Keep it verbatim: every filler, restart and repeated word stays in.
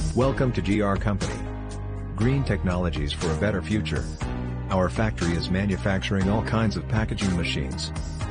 Welcome to G R Company. Green technologies for a better future. Our factory is manufacturing all kinds of packaging machines.